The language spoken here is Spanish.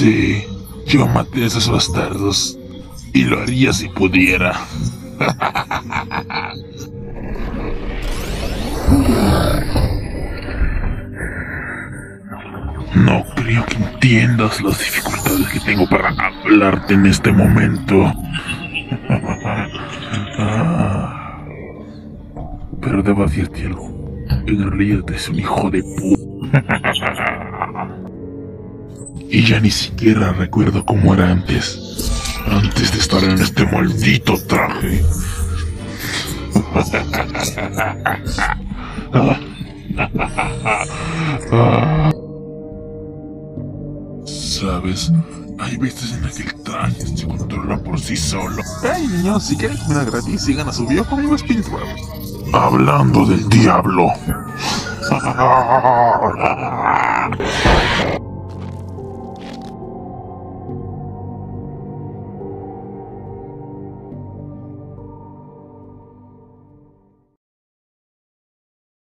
Sí, yo maté a esos bastardos y lo haría si pudiera. No creo que entiendas las dificultades que tengo para hablarte en este momento. Pero debo decirte algo. En realidad es un hijo de Y ya ni siquiera recuerdo cómo era antes de estar en este maldito traje. ¿Sabes? Hay veces en las que el traje se controla por sí solo. Hey niños, si quieren comida gratis, sigan a su viejo amigo Speedwell. Hablando del diablo.